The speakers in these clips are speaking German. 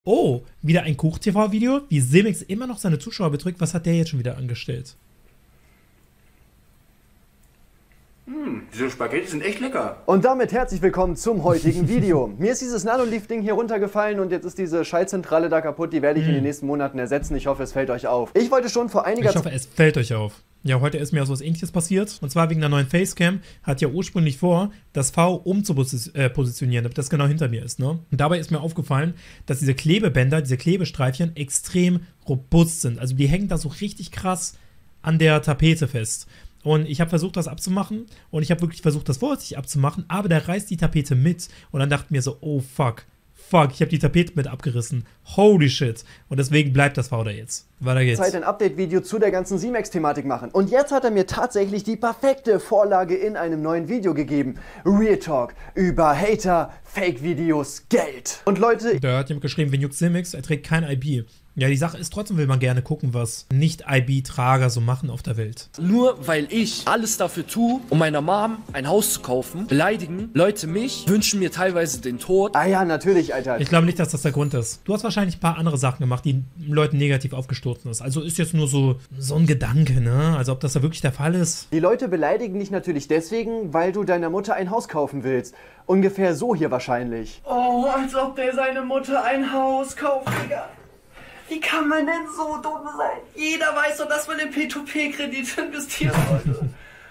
Oh, wieder ein Kuch-TV-Video? Wie Semix immer noch seine Zuschauer betrügt, was hat der jetzt schon wieder angestellt? Diese Spaghetti sind echt lecker. Und damit herzlich willkommen zum heutigen Video. Mir ist dieses Nanolift-Ding hier runtergefallen und jetzt ist diese Schaltzentrale da kaputt. Die werde ich in den nächsten Monaten ersetzen. Ich hoffe, es fällt euch auf. Ich wollte schon vor einiger Zeit... Ich hoffe, es fällt euch auf. Ja, heute ist mir auch so was Ähnliches passiert. Und zwar wegen der neuen Facecam. Hat ja ursprünglich vor, das V umzupositionieren, damit das genau hinter mir ist, ne? Und dabei ist mir aufgefallen, dass diese Klebebänder, diese Klebestreifchen extrem robust sind. Also die hängen da so richtig krass an der Tapete fest. Und ich habe versucht, das abzumachen. Und ich habe wirklich versucht, das vorsichtig abzumachen. Aber der reißt die Tapete mit. Und dann dachte ich mir so, oh fuck. Fuck, ich habe die Tapete mit abgerissen. Holy shit. Und deswegen bleibt das V da jetzt. Weiter geht's. Ein Update-Video zu der ganzen Simex-Thematik machen. Und jetzt hat er mir tatsächlich die perfekte Vorlage in einem neuen Video gegeben. Real Talk über Hater, Fake-Videos, Geld. Und Leute... Da hat jemand geschrieben, wenn juckt Semix, er trägt kein IB. Ja, die Sache ist, trotzdem will man gerne gucken, was Nicht-IB-Trager so machen auf der Welt. Nur weil ich alles dafür tue, um meiner Mom ein Haus zu kaufen, beleidigen Leute mich, wünschen mir teilweise den Tod. Ah ja, natürlich, Alter. Ich glaube nicht, dass das der Grund ist. Du hast wahrscheinlich ein paar andere Sachen gemacht, die Leuten negativ aufgestoßen ist. Also ist jetzt nur so ein Gedanke, ne? Also ob das da wirklich der Fall ist. Die Leute beleidigen dich natürlich deswegen, weil du deiner Mutter ein Haus kaufen willst. Ungefähr so hier wahrscheinlich. Oh, als ob der seine Mutter ein Haus kauft, Digga. Wie kann man denn so dumm sein? Jeder weiß doch, dass man in P2P-Kredit investieren sollte.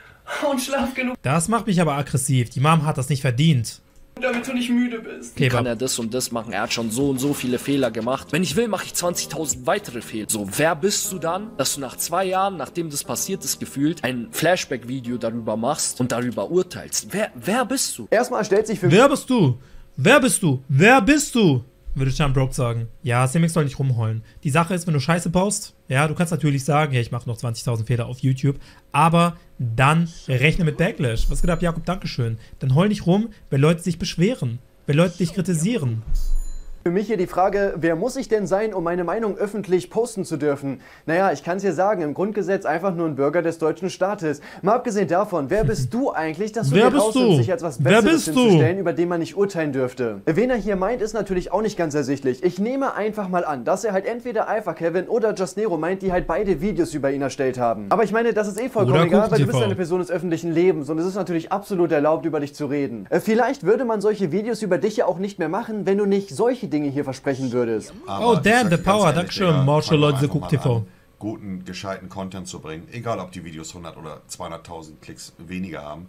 Und schlaf genug, Das macht mich aber aggressiv. Die Mom hat das nicht verdient. damit du nicht müde bist. Okay, Kann er das und das machen? Er hat schon so und so viele Fehler gemacht. Wenn ich will, mache ich 20.000 weitere Fehler. So, wer bist du dann, dass du nach 2 Jahren, nachdem das passiert ist, gefühlt, ein Flashback-Video darüber machst und darüber urteilst? Wer bist du? Erstmal stellt sich für mich... Wer bist du? Wer bist du? Wer bist du? Würde John Broke sagen. Ja, Semix soll nicht rumheulen. Die Sache ist, wenn du Scheiße baust, ja, du kannst natürlich sagen, ja, ich mache noch 20.000 Fehler auf YouTube, aber dann rechne mit Backlash. Was geht ab, Jakob? Dankeschön. Dann heul nicht rum, wenn Leute sich beschweren, wenn Leute dich kritisieren. Für mich hier die Frage, wer muss ich denn sein, um meine Meinung öffentlich posten zu dürfen? Naja, ich kann es dir sagen, im Grundgesetz einfach nur ein Bürger des deutschen Staates. Mal abgesehen davon, wer bist du eigentlich, dass du dir rausnimmst, sich als was Besseres hinzustellen, über den man nicht urteilen dürfte? Wen er hier meint, ist natürlich auch nicht ganz ersichtlich. Ich nehme einfach mal an, dass er halt entweder Alpha Kevin oder Just Nero meint, die halt beide Videos über ihn erstellt haben. Aber ich meine, das ist eh vollkommen egal, weil du bist eine Person des öffentlichen Lebens und es ist natürlich absolut erlaubt, über dich zu reden. Vielleicht würde man solche Videos über dich ja auch nicht mehr machen, wenn du nicht solche Dinge hier versprechen würdest. Oh, damn, the power. Dankeschön, Marshall Leute, Cook TV. Guten, gescheiten Content zu bringen, egal ob die Videos 100 oder 200.000 Klicks weniger haben.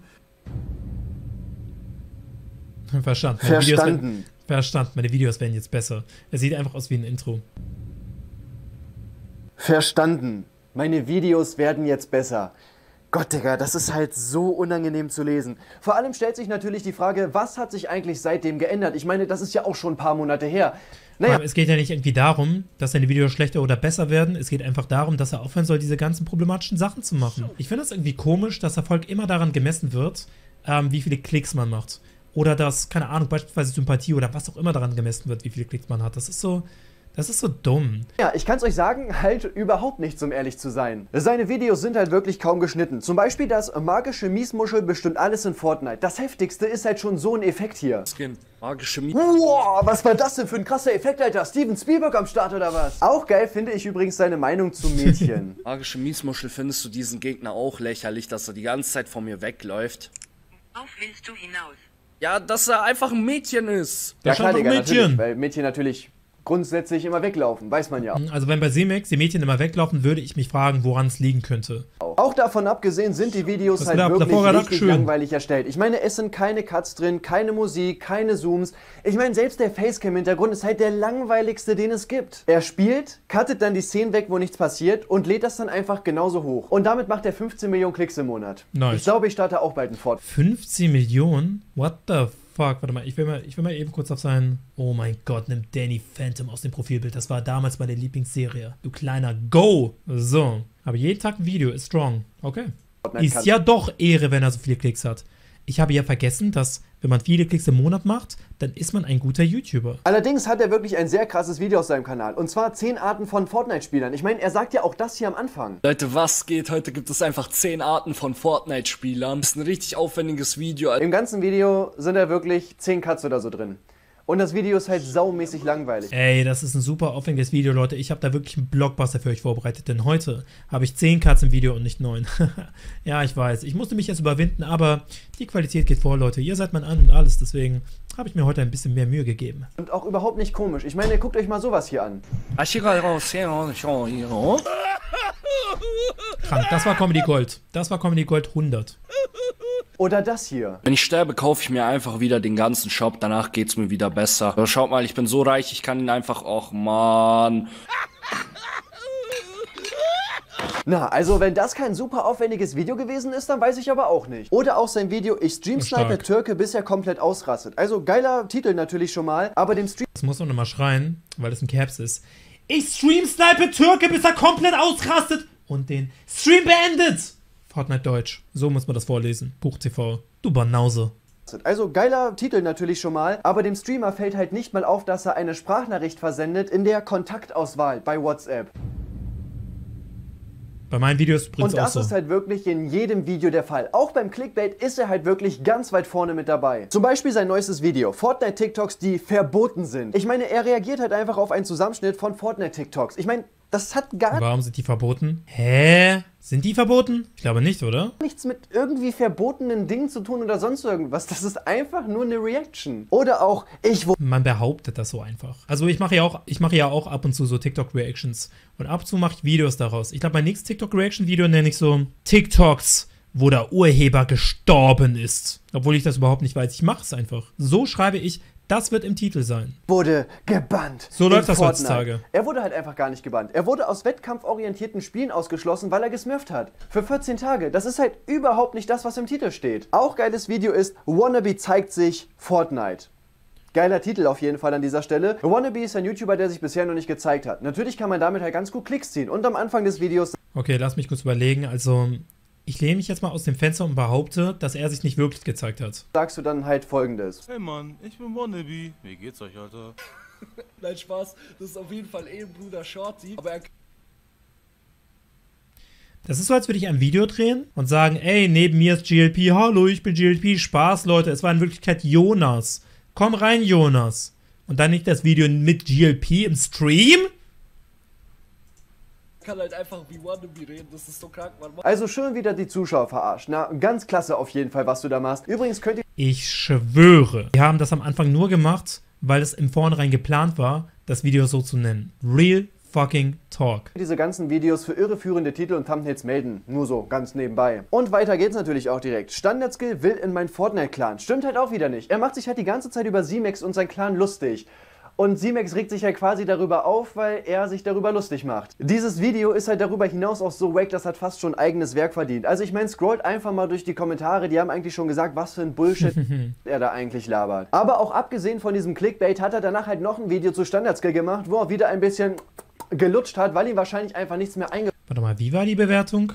Verstanden. Verstanden. Meine Videos werden jetzt besser. Es sieht einfach aus wie ein Intro. Verstanden. Meine Videos werden jetzt besser. Gott, Digga, das ist halt so unangenehm zu lesen. Vor allem stellt sich natürlich die Frage, was hat sich eigentlich seitdem geändert? Ich meine, das ist ja auch schon ein paar Monate her. Naja. Aber es geht ja nicht irgendwie darum, dass seine Videos schlechter oder besser werden. Es geht einfach darum, dass er aufhören soll, diese ganzen problematischen Sachen zu machen. Ich finde das irgendwie komisch, dass Erfolg immer daran gemessen wird, wie viele Klicks man macht. Oder dass, keine Ahnung, beispielsweise Sympathie oder was auch immer daran gemessen wird, wie viele Klicks man hat. Das ist so dumm. Ja, ich kann es euch sagen, halt überhaupt nichts, um ehrlich zu sein. Seine Videos sind halt wirklich kaum geschnitten. Zum Beispiel das magische Miesmuschel bestimmt alles in Fortnite. Das Heftigste ist halt schon so ein Effekt hier. Skin. Magische Mie. Wow, was war das denn für ein krasser Effekt, Alter? Steven Spielberg am Start oder was? Auch geil finde ich übrigens seine Meinung zu Mädchen. Magische Miesmuschel, findest du diesen Gegner auch lächerlich, dass er die ganze Zeit von mir wegläuft? Auf willst du hinaus? Ja, dass er einfach ein Mädchen ist. Ja klar, Digga, Mädchen. natürlich, weil Mädchen natürlich grundsätzlich immer weglaufen, weiß man ja. Also wenn bei Semix die Mädchen immer weglaufen, würde ich mich fragen, woran es liegen könnte. Auch davon abgesehen sind die Videos halt wirklich richtig langweilig erstellt. Ich meine, es sind keine Cuts drin, keine Musik, keine Zooms. Ich meine, selbst der Facecam-Hintergrund ist halt der langweiligste, den es gibt. Er spielt, cuttet dann die Szenen weg, wo nichts passiert und lädt das dann einfach genauso hoch. Und damit macht er 15 Millionen Klicks im Monat. Nice. Ich glaube, ich starte auch bald einen Fort. 15 Millionen? What the fuck? Warte mal, ich will mal eben kurz auf seinen... Oh mein Gott, nimm Danny Phantom aus dem Profilbild. Das war damals meine Lieblingsserie. Du kleiner Go! So. Aber jeden Tag ein Video ist strong. Okay. Ist ja doch Ehre, wenn er so viele Klicks hat. Ich habe ja vergessen, dass, wenn man viele Klicks im Monat macht, dann ist man ein guter YouTuber. Allerdings hat er wirklich ein sehr krasses Video auf seinem Kanal. Und zwar 10 Arten von Fortnite-Spielern. Ich meine, er sagt ja auch das hier am Anfang. Leute, was geht? Heute gibt es einfach 10 Arten von Fortnite-Spielern. Das ist ein richtig aufwendiges Video. Im ganzen Video sind da wirklich 10 Cuts oder so drin. Und das Video ist halt saumäßig langweilig. Ey, das ist ein super aufwendiges Video, Leute. Ich habe da wirklich einen Blockbuster für euch vorbereitet, denn heute habe ich 10 Cuts im Video und nicht 9. Ja, ich weiß. Ich musste mich jetzt überwinden, aber die Qualität geht vor, Leute. Ihr seid mein An und alles, deswegen habe ich mir heute ein bisschen mehr Mühe gegeben. Und auch überhaupt nicht komisch. Ich meine, guckt euch mal sowas hier an. Krank, das war Comedy Gold. Das war Comedy Gold 100. Oder das hier. Wenn ich sterbe, kaufe ich mir einfach wieder den ganzen Shop, danach geht's mir wieder besser. Aber schaut mal, ich bin so reich, ich kann ihn einfach, och man. Na, also wenn das kein super aufwendiges Video gewesen ist, dann weiß ich aber auch nicht. Oder auch sein Video Ich Stream-Snipe Türke, bis er komplett ausrastet. Also geiler Titel natürlich schon mal, aber dem Stream... Das muss man nochmal schreien, weil das ein Caps ist. Ich Stream-Snipe Türke, bis er komplett ausrastet und den Stream beendet. Fortnite Deutsch. So muss man das vorlesen. Buch TV. Du Banause. Also geiler Titel natürlich schon mal, aber dem Streamer fällt halt nicht mal auf, dass er eine Sprachnachricht versendet in der Kontaktauswahl bei WhatsApp. Bei meinen Videos übrigens und auch das so. ist halt wirklich in jedem Video der Fall. Auch beim Clickbait ist er halt wirklich ganz weit vorne mit dabei. Zum Beispiel sein neuestes Video, Fortnite-TikToks, die verboten sind. Ich meine, er reagiert halt einfach auf einen Zusammenschnitt von Fortnite-TikToks. Ich meine, das hat gar Warum sind die verboten? Hä? Sind die verboten? Ich glaube nicht, oder? nichts mit irgendwie verbotenen Dingen zu tun oder sonst irgendwas. Das ist einfach nur eine Reaction. Oder auch, Man behauptet das so einfach. Also ich mache ja auch ab und zu so TikTok-Reactions. Und ab und zu mache ich Videos daraus. Ich glaube, mein nächstes TikTok-Reaction-Video nenne ich so TikToks, wo der Urheber gestorben ist. Obwohl ich das überhaupt nicht weiß. Ich mache es einfach. So schreibe ich, das wird im Titel sein. wurde gebannt. So in läuft das Fortnite. heutzutage. Er wurde halt einfach gar nicht gebannt. Er wurde aus wettkampforientierten Spielen ausgeschlossen, weil er gesmurft hat. Für 14 Tage. Das ist halt überhaupt nicht das, was im Titel steht. Auch geiles Video ist Wannabe zeigt sich Fortnite. Geiler Titel auf jeden Fall an dieser Stelle. Wannabe ist ein YouTuber, der sich bisher noch nicht gezeigt hat. Natürlich kann man damit halt ganz gut Klicks ziehen. Und am Anfang des Videos Okay, lass mich kurz überlegen. Also, ich lehne mich jetzt mal aus dem Fenster und behaupte, dass er sich nicht wirklich gezeigt hat. sagst du dann halt Folgendes. Hey Mann, ich bin Wannabe. Wie geht's euch, Alter? Nein, Spaß. Das ist auf jeden Fall ein Bruder Shorty. Aber er Das ist so, als würde ich ein Video drehen und sagen, ey, neben mir ist GLP, hallo, ich bin GLP, Spaß, Leute. Es war in Wirklichkeit Jonas. Komm rein, Jonas. Und dann nicht das Video mit GLP im Stream? kann halt einfach wie Wannabe reden. Das ist so krank, man. Also schön wieder die Zuschauer verarscht. Na, ganz klasse auf jeden Fall, was du da machst. Übrigens könnt ihr Ich schwöre, wir haben das am Anfang nur gemacht, weil es im Vornherein geplant war, das Video so zu nennen. Real fucking Talk. diese ganzen Videos für irreführende Titel und Thumbnails melden. Nur so, ganz nebenbei. Und weiter geht's natürlich auch direkt. Standardskill will in mein Fortnite-Clan. Stimmt halt auch wieder nicht. Er macht sich halt die ganze Zeit über Zimex und sein Clan lustig. Und Zimex regt sich ja quasi darüber auf, weil er sich darüber lustig macht. Dieses Video ist halt darüber hinaus auch so wack, das hat fast schon eigenes Werk verdient. Also ich meine, scrollt einfach mal durch die Kommentare, die haben eigentlich schon gesagt, was für ein Bullshit er da eigentlich labert. Aber auch abgesehen von diesem Clickbait hat er danach halt noch ein Video zu Standardskill gemacht, wo er wieder ein bisschen gelutscht hat, weil ihm wahrscheinlich einfach nichts mehr eingefallen Warte mal, wie war die Bewertung?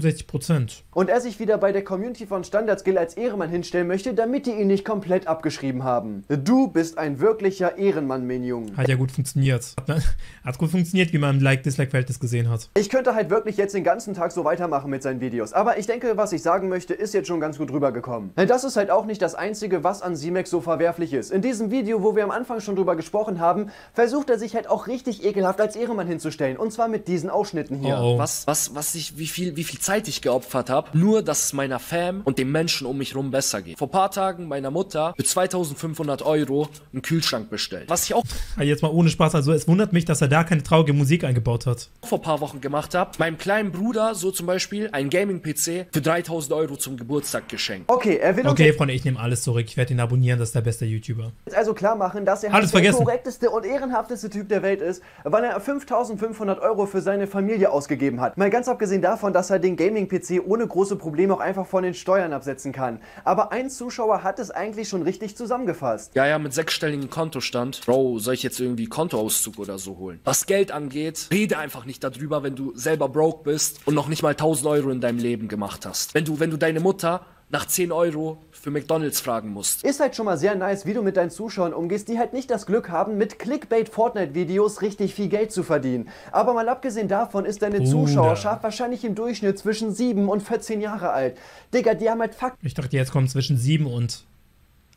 61%. und er sich wieder bei der Community von Standardskill als Ehrenmann hinstellen möchte, damit die ihn nicht komplett abgeschrieben haben. Du bist ein wirklicher Ehrenmann, Minjung. Hat ja gut funktioniert. Hat gut funktioniert, wie man im Like-Dislike-Verhältnis gesehen hat. Ich könnte halt wirklich jetzt den ganzen Tag so weitermachen mit seinen Videos, aber ich denke, was ich sagen möchte, ist jetzt schon ganz gut rübergekommen. Das ist halt auch nicht das Einzige, was an Zimex so verwerflich ist. In diesem Video, wo wir am Anfang schon drüber gesprochen haben, versucht er sich halt auch richtig ekelhaft als Ehrenmann hinzustellen, und zwar mit diesen Ausschnitten hier. Oh, oh. Wie viel Zeit ich geopfert habe, nur dass es meiner Fam und den Menschen um mich rum besser geht. Vor ein paar Tagen meiner Mutter für 2500 € einen Kühlschrank bestellt. Was ich auch Jetzt mal ohne Spaß, also es wundert mich, dass er da keine traurige Musik eingebaut hat. vor ein paar Wochen gemacht habe, meinem kleinen Bruder so zum Beispiel einen Gaming-PC für 3000 € zum Geburtstag geschenkt. Okay, er will uns Okay, Freunde, ich nehme alles zurück. Ich werde ihn abonnieren, das ist der beste YouTuber. jetzt also klar machen, dass er Alles halt der vergessen. korrekteste und ehrenhafteste Typ der Welt ist, weil er 5500 € für seine Familie ausgegeben hat. Mal ganz abgesehen davon, dass er den Gaming-PC ohne große Probleme auch einfach von den Steuern absetzen kann. Aber ein Zuschauer hat es eigentlich schon richtig zusammengefasst. Ja, mit 6-stelligem Kontostand. Bro, soll ich jetzt irgendwie Kontoauszug oder so holen? Was Geld angeht, rede einfach nicht darüber, wenn du selber broke bist und noch nicht mal 1000 € in deinem Leben gemacht hast. Wenn du deine Mutter nach 10 € für McDonald's fragen musst. Ist halt schon mal sehr nice, wie du mit deinen Zuschauern umgehst, die halt nicht das Glück haben, mit Clickbait-Fortnite-Videos richtig viel Geld zu verdienen. Aber mal abgesehen davon ist deine Bruder. Zuschauerschaft wahrscheinlich im Durchschnitt zwischen 7 und 14 Jahre alt. Digga, die haben halt Fakt. Ich dachte, jetzt kommt zwischen 7 und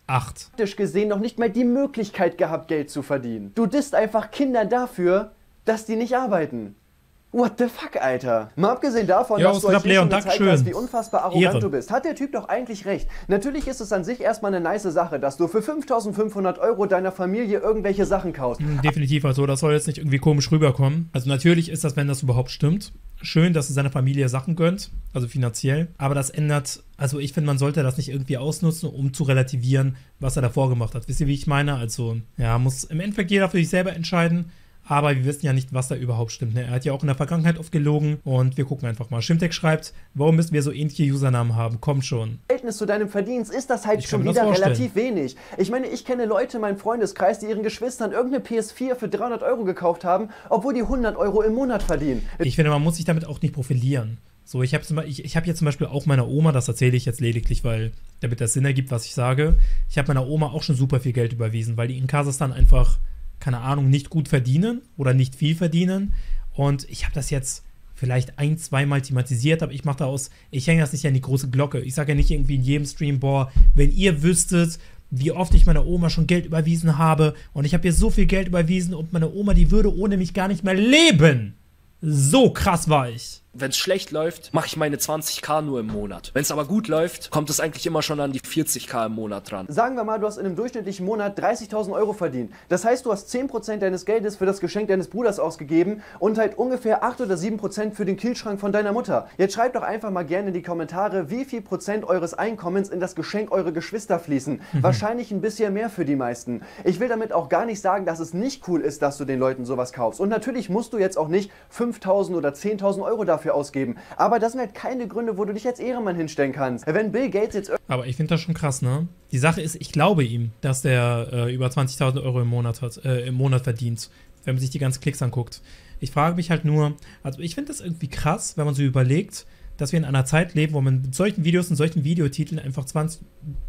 8. Praktisch gesehen noch nicht mal die Möglichkeit gehabt, Geld zu verdienen. Du disst einfach Kinder dafür, dass die nicht arbeiten. What the fuck, Alter? Mal abgesehen davon, dass du euch schon gezeigt hast, wie unfassbar arrogant du bist, hat der Typ doch eigentlich recht. Natürlich ist es an sich erstmal eine nice Sache, dass du für 5.500 € deiner Familie irgendwelche Sachen kaufst. Definitiv, also das soll jetzt nicht irgendwie komisch rüberkommen. Also natürlich ist das, wenn das überhaupt stimmt, schön, dass er seiner Familie Sachen gönnt, also finanziell. Aber das ändert, also ich finde, man sollte das nicht irgendwie ausnutzen, um zu relativieren, was er davor gemacht hat. Wisst ihr, wie ich meine? Also, ja, muss im Endeffekt jeder für sich selber entscheiden. Aber wir wissen ja nicht, was da überhaupt stimmt. Ne? Er hat ja auch in der Vergangenheit oft gelogen und wir gucken einfach mal. Shimtek schreibt, warum müssen wir so ähnliche Usernamen haben? Kommt schon. Im Verhältnis zu deinem Verdienst ist das halt schon wieder relativ wenig. Ich meine, ich kenne Leute in meinem Freundeskreis, die ihren Geschwistern irgendeine PS4 für 300 € gekauft haben, obwohl die 100 € im Monat verdienen. Ich finde, man muss sich damit auch nicht profilieren. So, ich habe jetzt zum Beispiel auch meiner Oma, das erzähle ich jetzt lediglich, weil damit das Sinn ergibt, was ich sage. Ich habe meiner Oma auch schon super viel Geld überwiesen, weil die in Kasachstan einfach, keine Ahnung, nicht gut verdienen oder nicht viel verdienen. Und ich habe das jetzt vielleicht 1-2 Mal thematisiert, aber ich hänge das nicht an die große Glocke. Ich sage ja nicht irgendwie in jedem Stream, boah, wenn ihr wüsstet, wie oft ich meiner Oma schon Geld überwiesen habe und ich habe ihr so viel Geld überwiesen und meine Oma, die würde ohne mich gar nicht mehr leben. So krass war ich. Wenn es schlecht läuft, mache ich meine 20.000 nur im Monat. Wenn es aber gut läuft, kommt es eigentlich immer schon an die 40.000 im Monat dran. Sagen wir mal, du hast in einem durchschnittlichen Monat 30.000 € verdient. Das heißt, du hast 10% deines Geldes für das Geschenk deines Bruders ausgegeben und halt ungefähr 8 oder 7% für den Kühlschrank von deiner Mutter. Jetzt schreibt doch einfach mal gerne in die Kommentare, wie viel Prozent eures Einkommens in das Geschenk eurer Geschwister fließen. Wahrscheinlich ein bisschen mehr für die meisten. Ich will damit auch gar nicht sagen, dass es nicht cool ist, dass du den Leuten sowas kaufst. Und natürlich musst du jetzt auch nicht 5.000 oder 10.000 € dafür ausgeben. Aber das sind halt keine Gründe, wo du dich als Ehrenmann hinstellen kannst. Wenn Bill Gates jetzt... Aber ich finde das schon krass, ne? Die Sache ist, ich glaube ihm, dass der über 20.000 € im Monat verdient, wenn man sich die ganzen Klicks anguckt. Ich frage mich halt nur, also ich finde das irgendwie krass, wenn man so überlegt, dass wir in einer Zeit leben, wo man mit solchen Videos und solchen Videotiteln einfach 20.000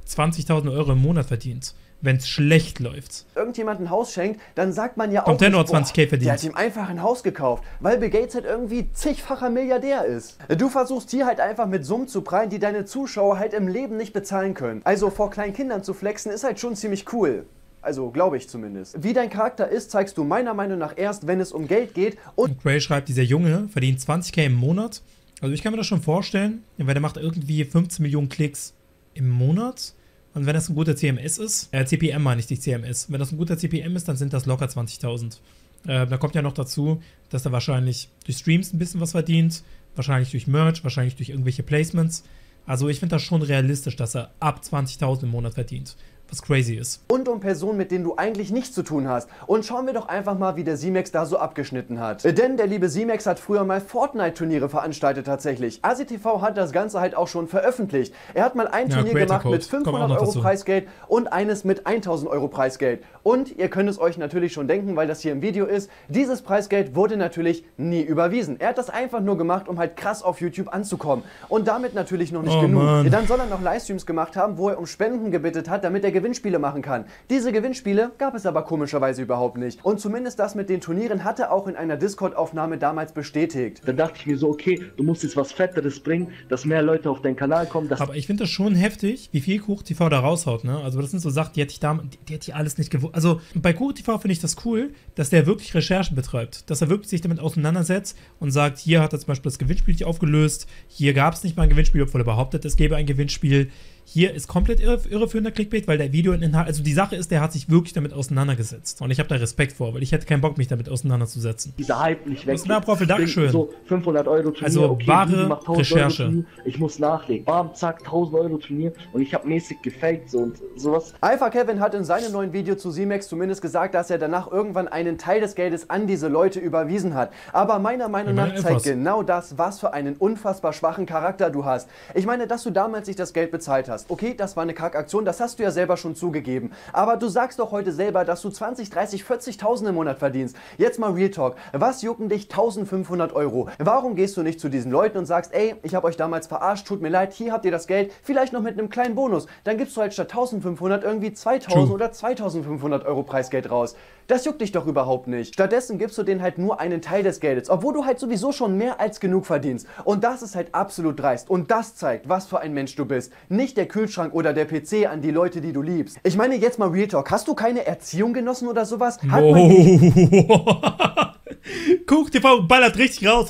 € im Monat verdient. Wenn es schlecht läuft. Irgendjemand ein Haus schenkt, dann sagt man ja auch nicht, 20.000 verdient. Der hat ihm einfach ein Haus gekauft, weil Bill Gates halt irgendwie zigfacher Milliardär ist. Du versuchst hier halt einfach mit Summen zu prallen, die deine Zuschauer halt im Leben nicht bezahlen können. Also vor kleinen Kindern zu flexen ist halt schon ziemlich cool. Also, glaube ich zumindest. Wie dein Charakter ist, zeigst du meiner Meinung nach erst, wenn es um Geld geht. Und Gray schreibt, dieser Junge verdient 20.000 im Monat. Also ich kann mir das schon vorstellen, weil der macht irgendwie 15 Millionen Klicks im Monat. Und wenn das ein guter CMS ist, CPM meine ich nicht CMS, wenn das ein guter CPM ist, dann sind das locker 20.000. Da kommt ja noch dazu, dass er wahrscheinlich durch Streams ein bisschen was verdient, wahrscheinlich durch Merch, wahrscheinlich durch irgendwelche Placements. Also ich finde das schon realistisch, dass er ab 20.000 im Monat verdient. Was crazy ist. Und um Personen, mit denen du eigentlich nichts zu tun hast. Und schauen wir doch einfach mal, wie der Simex da so abgeschnitten hat. Denn der liebe Simex hat früher mal Fortnite-Turniere veranstaltet tatsächlich. ASITV hat das Ganze halt auch schon veröffentlicht. Er hat mal ein Turnier gemacht mit 500 € Preisgeld und eines mit 1.000 € Preisgeld. Und ihr könnt es euch natürlich schon denken, weil das hier im Video ist, dieses Preisgeld wurde natürlich nie überwiesen. Er hat das einfach nur gemacht, um halt krass auf YouTube anzukommen. Und damit natürlich noch nicht genug. Mann. Dann soll er noch Livestreams gemacht haben, wo er um Spenden gebittet hat, damit er Gewinnspiele machen kann. Diese Gewinnspiele gab es aber komischerweise überhaupt nicht. Und zumindest das mit den Turnieren hat er auch in einer Discord-Aufnahme damals bestätigt. Dann dachte ich mir so, okay, du musst jetzt was Fetteres bringen, dass mehr Leute auf deinen Kanal kommen. Aber ich finde das schon heftig, wie viel KuchenTV da raushaut, ne? Also das sind so Sachen, die hätte ich alles nicht gewusst. Also bei KuchenTV finde ich das cool, dass der wirklich Recherchen betreibt. Dass er wirklich sich damit auseinandersetzt und sagt, hier hat er zum Beispiel das Gewinnspiel nicht aufgelöst, hier gab es nicht mal ein Gewinnspiel, obwohl er behauptet, es gäbe ein Gewinnspiel. Hier ist komplett irreführender Clickbait, weil der Videoinhalt, also die Sache ist, der hat sich wirklich damit auseinandergesetzt. Und ich habe da Respekt vor, weil ich hätte keinen Bock, mich damit auseinanderzusetzen. Dieser Hype nicht weg. Dankeschön. So 500 € Turnier, also okay, wahre Recherche. Ich muss nachlegen. Bam, zack, 1.000 € Turnier und ich habe mäßig gefaked so und sowas. Alpha Kevin hat in seinem neuen Video zu Simex zumindest gesagt, dass er danach irgendwann einen Teil des Geldes an diese Leute überwiesen hat. Aber meiner Meinung nach zeigt genau das, was für einen unfassbar schwachen Charakter du hast. Ich meine, dass du damals nicht das Geld bezahlt hast. Okay, das war eine Kackaktion, das hast du ja selber schon zugegeben. Aber du sagst doch heute selber, dass du 20, 30, 40.000 im Monat verdienst. Jetzt mal Real Talk. Was jucken dich 1.500 €? Warum gehst du nicht zu diesen Leuten und sagst, ey, ich habe euch damals verarscht, tut mir leid, hier habt ihr das Geld, vielleicht noch mit einem kleinen Bonus. Dann gibst du halt statt 1.500 irgendwie 2.000 oder 2.500 € Preisgeld raus. Das juckt dich doch überhaupt nicht. Stattdessen gibst du denen halt nur einen Teil des Geldes, obwohl du halt sowieso schon mehr als genug verdienst. Und das ist halt absolut dreist. Und das zeigt, was für ein Mensch du bist. Nicht der der Kühlschrank oder der PC an die Leute, die du liebst. Ich meine jetzt mal Real Talk, hast du keine Erziehung genossen oder sowas? Hat man nicht... Guck, TV ballert richtig raus.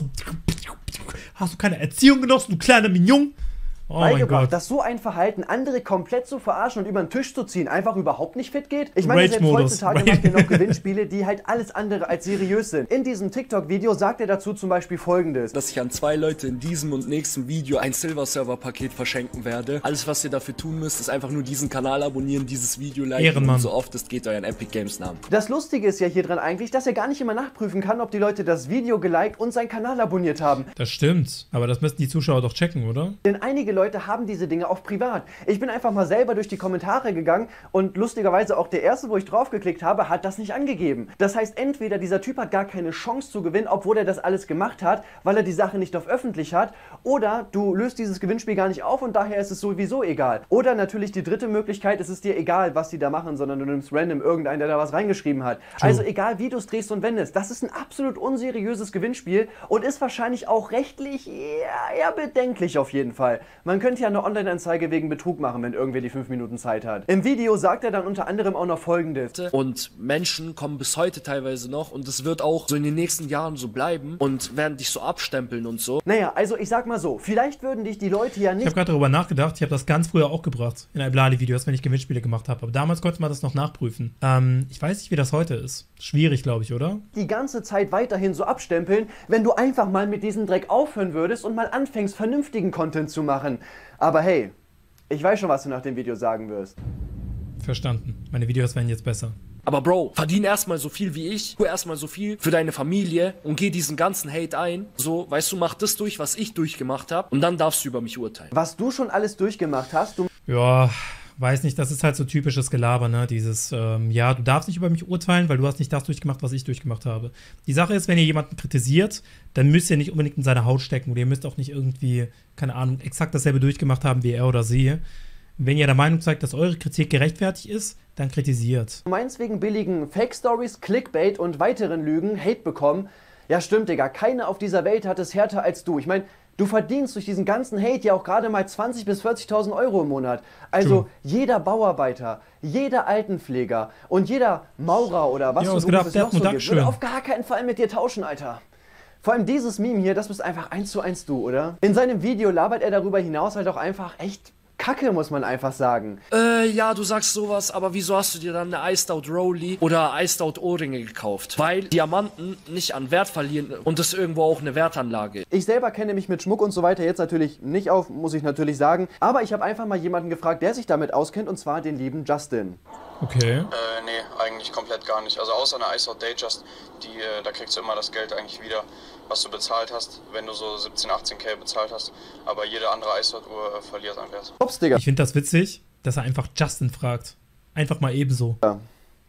Hast du keine Erziehung genossen, du kleiner Mignon? Oh mein Gott. Dass so ein Verhalten, andere komplett zu verarschen und über den Tisch zu ziehen, einfach überhaupt nicht fit geht? Ich meine, selbst heutzutage macht ihr noch Gewinnspiele, die halt alles andere als seriös sind. In diesem TikTok-Video sagt er dazu zum Beispiel Folgendes: Dass ich an 2 Leute in diesem und nächsten Video ein Silver-Server-Paket verschenken werde. Alles, was ihr dafür tun müsst, ist einfach nur diesen Kanal abonnieren, dieses Video liken und so oft es geht euren Epic Games Namen. Das Lustige ist ja hier dran eigentlich, dass er gar nicht immer nachprüfen kann, ob die Leute das Video geliked und seinen Kanal abonniert haben. Das stimmt, aber das müssten die Zuschauer doch checken, oder? Denn einige Leute haben diese Dinge auch privat. Ich bin einfach mal selber durch die Kommentare gegangen und lustigerweise auch der erste, wo ich drauf geklickt habe, hat das nicht angegeben. Das heißt, entweder dieser Typ hat gar keine Chance zu gewinnen, obwohl er das alles gemacht hat, weil er die Sache nicht auf öffentlich hat, oder du löst dieses Gewinnspiel gar nicht auf und daher ist es sowieso egal. Oder natürlich die dritte Möglichkeit, es ist dir egal, was die da machen, sondern du nimmst random irgendeinen, der da was reingeschrieben hat. Also egal, wie du es drehst und wendest, das ist ein absolut unseriöses Gewinnspiel und ist wahrscheinlich auch rechtlich eher bedenklich auf jeden Fall. Man könnte ja eine Online-Anzeige wegen Betrug machen, wenn irgendwer die 5 Minuten Zeit hat. Im Video sagt er dann unter anderem auch noch Folgendes. Und Menschen kommen bis heute teilweise noch und es wird auch so in den nächsten Jahren so bleiben und werden dich so abstempeln und so. Naja, also ich sag mal so, vielleicht würden dich die Leute ja nicht... Ich habe gerade darüber nachgedacht, ich habe das ganz früher auch gebracht, in Iblali-Videos, wenn ich Gewinnspiele gemacht habe. Aber damals konnte man das noch nachprüfen. Ich weiß nicht, wie das heute ist. Schwierig, glaube ich, oder? Die ganze Zeit weiterhin so abstempeln, wenn du einfach mal mit diesem Dreck aufhören würdest und mal anfängst, vernünftigen Content zu machen. Aber hey, ich weiß schon, was du nach dem Video sagen wirst. Verstanden. Meine Videos werden jetzt besser. Aber Bro, verdien erstmal so viel wie ich, tu erstmal so viel für deine Familie und geh diesen ganzen Hate ein. So, weißt du, mach das durch, was ich durchgemacht habe und dann darfst du über mich urteilen. Was du schon alles durchgemacht hast, du... Ja, weiß nicht, das ist halt so typisches Gelaber, ne? Dieses, ja, du darfst nicht über mich urteilen, weil du hast nicht das durchgemacht, was ich durchgemacht habe. Die Sache ist, wenn ihr jemanden kritisiert, dann müsst ihr nicht unbedingt in seine Haut stecken oder ihr müsst auch nicht irgendwie, keine Ahnung, exakt dasselbe durchgemacht haben wie er oder sie. Wenn ihr der Meinung seid, dass eure Kritik gerechtfertigt ist, dann kritisiert. Du meinst wegen billigen Fake-Stories, Clickbait und weiteren Lügen Hate bekommen? Ja stimmt, Digga, keiner auf dieser Welt hat es härter als du. Ich meine, du verdienst durch diesen ganzen Hate ja auch gerade mal 20.000 bis 40.000 Euro im Monat. Also jeder Bauarbeiter, jeder Altenpfleger und jeder Maurer oder was du Beruf es noch so gibt, würde auf gar keinen Fall mit dir tauschen, Alter. Vor allem dieses Meme hier, das bist einfach 1:1 du, oder? In seinem Video labert er darüber hinaus halt auch einfach echt Kacke, muss man einfach sagen. Ja, du sagst sowas, aber wieso hast du dir dann eine Iced Out Rollie oder Iced Out Ohrringe gekauft? Weil Diamanten nicht an Wert verlieren und das irgendwo auch eine Wertanlage. Ich selber kenne mich mit Schmuck und so weiter jetzt natürlich nicht auf, muss ich natürlich sagen. Aber ich habe einfach mal jemanden gefragt, der sich damit auskennt, und zwar den lieben Justin. Okay. Nee, eigentlich komplett gar nicht. Also außer einer Iced Out Datejust, da kriegst du immer das Geld eigentlich wieder, was du bezahlt hast, wenn du so 17, 18k bezahlt hast. Aber jede andere Iced Out Uhr verliert an Wert. Ups, Digga. Ich finde das witzig, dass er einfach Justin fragt. Einfach mal ebenso. Ja.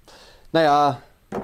Naja.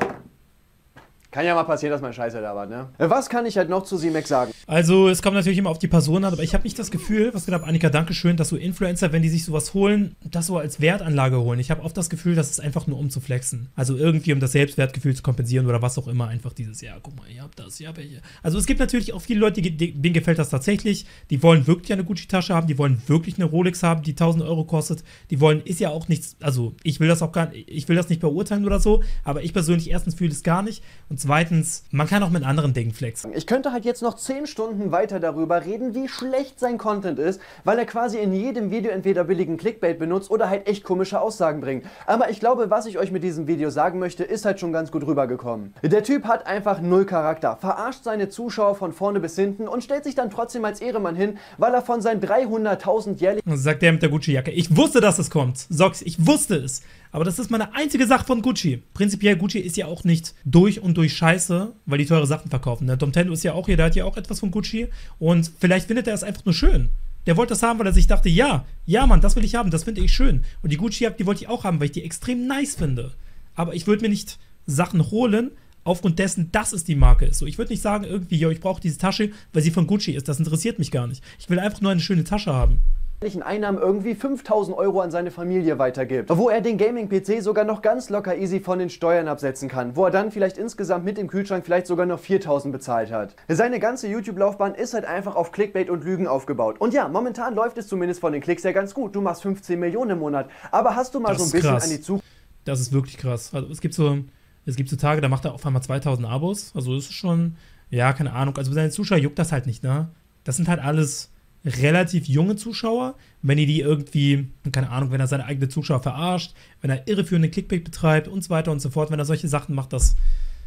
Kann ja mal passieren, dass man Scheiße da war, ne? Was kann ich halt noch zu Simex sagen? Also, es kommt natürlich immer auf die Person an, aber ich habe nicht das Gefühl, was gesagt, Annika, dankeschön, dass so Influencer, wenn die sich sowas holen, das so als Wertanlage holen. Ich habe oft das Gefühl, das ist einfach nur um zu flexen. Also irgendwie, um das Selbstwertgefühl zu kompensieren oder was auch immer. Einfach dieses, ja, guck mal, ihr habt das, ja, welche. Also es gibt natürlich auch viele Leute, denen gefällt das tatsächlich. Die wollen wirklich eine Gucci-Tasche haben, die wollen wirklich eine Rolex haben, die 1.000 Euro kostet. Die wollen, ist ja auch nichts, also ich will das auch gar nicht, ich will das nicht beurteilen oder so, aber ich persönlich erstens fühle es gar nicht und zweitens, man kann auch mit anderen Dingen flexen. Ich könnte halt jetzt noch 10 Stunden weiter darüber reden, wie schlecht sein Content ist, weil er quasi in jedem Video entweder billigen Clickbait benutzt oder halt echt komische Aussagen bringt. Aber ich glaube, was ich euch mit diesem Video sagen möchte, ist halt schon ganz gut rübergekommen. Der Typ hat einfach null Charakter, verarscht seine Zuschauer von vorne bis hinten und stellt sich dann trotzdem als Ehremann hin, weil er von seinen 300.000 jährlich... Sagt der mit der Gucci-Jacke. Ich wusste, dass es kommt. Sag's, ich wusste es. Aber das ist meine einzige Sache von Gucci. Prinzipiell, Gucci ist ja auch nicht durch und durch scheiße, weil die teure Sachen verkaufen. Der Domtendo ist ja auch hier, der hat ja auch etwas von Gucci. Und vielleicht findet er es einfach nur schön. Der wollte das haben, weil er sich dachte, ja, Mann, das will ich haben, das finde ich schön. Und die Gucci-Jacke, die wollte ich auch haben, weil ich die extrem nice finde. Aber ich würde mir nicht Sachen holen, aufgrund dessen, dass es die Marke ist. So, ich würde nicht sagen, irgendwie, yo, ich brauche diese Tasche, weil sie von Gucci ist. Das interessiert mich gar nicht. Ich will einfach nur eine schöne Tasche haben. Einnahmen irgendwie 5.000 € an seine Familie weitergibt, wo er den Gaming-PC sogar noch ganz locker easy von den Steuern absetzen kann, wo er dann vielleicht insgesamt mit dem Kühlschrank vielleicht sogar noch 4.000 bezahlt hat. Seine ganze YouTube-Laufbahn ist halt einfach auf Clickbait und Lügen aufgebaut. Und ja, momentan läuft es zumindest von den Klicks her ganz gut. Du machst 15 Millionen im Monat. Aber hast du mal so ein bisschen an die Zukunft... Das ist wirklich krass. Also es gibt so Tage, da macht er auf einmal 2.000 Abos. Also das ist schon, ja, keine Ahnung. Also für seine Zuschauer juckt das halt nicht, ne? Das sind halt alles relativ junge Zuschauer. Wenn die irgendwie, keine Ahnung, wenn er seine eigenen Zuschauer verarscht, wenn er irreführende Clickbait betreibt und so weiter und so fort, wenn er solche Sachen macht, das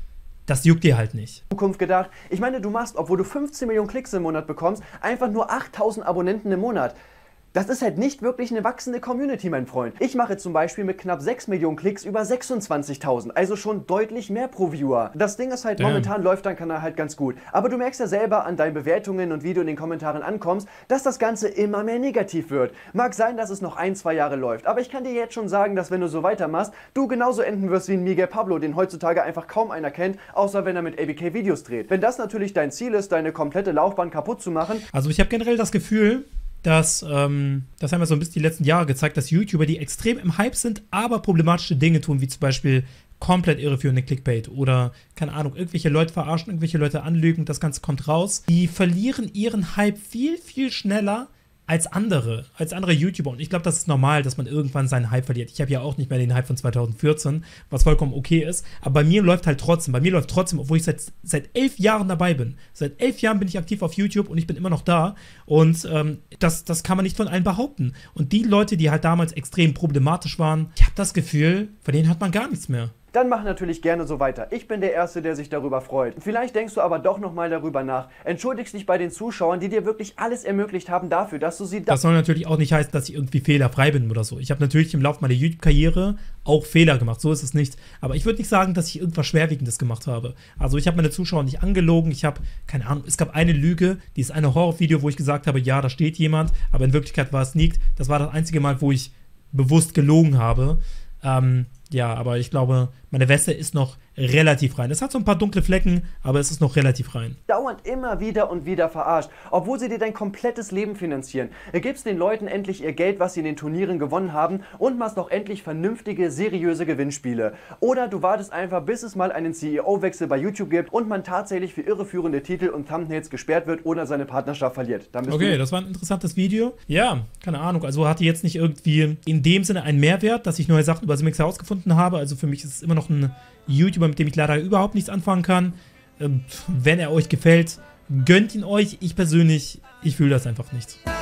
juckt dir halt nicht. Zukunft gedacht. Ich meine, du machst, obwohl du 15 Millionen Klicks im Monat bekommst, einfach nur 8.000 Abonnenten im Monat. Das ist halt nicht wirklich eine wachsende Community, mein Freund. Ich mache zum Beispiel mit knapp 6 Millionen Klicks über 26.000, also schon deutlich mehr pro Viewer. Das Ding ist halt, momentan läuft dein Kanal halt ganz gut. Aber du merkst ja selber an deinen Bewertungen und wie du in den Kommentaren ankommst, dass das Ganze immer mehr negativ wird. Mag sein, dass es noch 1-2 Jahre läuft, aber ich kann dir jetzt schon sagen, dass wenn du so weitermachst, du genauso enden wirst wie ein Miguel Pablo, den heutzutage einfach kaum einer kennt, außer wenn er mit ABK Videos dreht. Wenn das natürlich dein Ziel ist, deine komplette Laufbahn kaputt zu machen. Also ich habe generell das Gefühl, das haben wir so ein bisschen die letzten Jahre gezeigt, dass YouTuber, die extrem im Hype sind, aber problematische Dinge tun, wie zum Beispiel komplett irreführende Clickbait oder, keine Ahnung, irgendwelche Leute verarschen, irgendwelche Leute anlügen, das Ganze kommt raus. Die verlieren ihren Hype viel, viel schneller als andere YouTuber. Und ich glaube, das ist normal, dass man irgendwann seinen Hype verliert. Ich habe ja auch nicht mehr den Hype von 2014, was vollkommen okay ist. Aber bei mir läuft halt trotzdem. Bei mir läuft trotzdem, obwohl ich seit 11 Jahren dabei bin. Seit 11 Jahren bin ich aktiv auf YouTube und ich bin immer noch da. Und das kann man nicht von allen behaupten. Und die Leute, die halt damals extrem problematisch waren, ich habe das Gefühl, von denen hat man gar nichts mehr. Dann mach natürlich gerne so weiter. Ich bin der Erste, der sich darüber freut. Vielleicht denkst du aber doch nochmal darüber nach. Entschuldigst dich bei den Zuschauern, die dir wirklich alles ermöglicht haben dafür, dass du sie... Das soll natürlich auch nicht heißen, dass ich irgendwie fehlerfrei bin oder so. Ich habe natürlich im Laufe meiner YouTube-Karriere auch Fehler gemacht, so ist es nicht. Aber ich würde nicht sagen, dass ich irgendwas Schwerwiegendes gemacht habe. Also ich habe meine Zuschauer nicht angelogen. Ich habe, keine Ahnung, es gab eine Lüge, die ist eine Horrorvideo, wo ich gesagt habe, ja, da steht jemand, aber in Wirklichkeit war es nicht. Das war das einzige Mal, wo ich bewusst gelogen habe. Ja, aber ich glaube, meine Weste ist noch relativ rein. Es hat so ein paar dunkle Flecken, aber es ist noch relativ rein. Dauernd immer wieder und wieder verarscht, obwohl sie dir dein komplettes Leben finanzieren. Gibst den Leuten endlich ihr Geld, was sie in den Turnieren gewonnen haben und machst auch endlich vernünftige, seriöse Gewinnspiele. Oder du wartest einfach, bis es mal einen CEO-Wechsel bei YouTube gibt und man tatsächlich für irreführende Titel und Thumbnails gesperrt wird oder seine Partnerschaft verliert. Okay, das war ein interessantes Video. Ja, keine Ahnung, also hatte jetzt nicht irgendwie in dem Sinne einen Mehrwert, dass ich neue Sachen über Simic herausgefunden habe. Also für mich ist es immer noch ein YouTuber, mit dem ich leider überhaupt nichts anfangen kann. Wenn er euch gefällt, gönnt ihn euch. Ich persönlich, ich fühle das einfach nicht.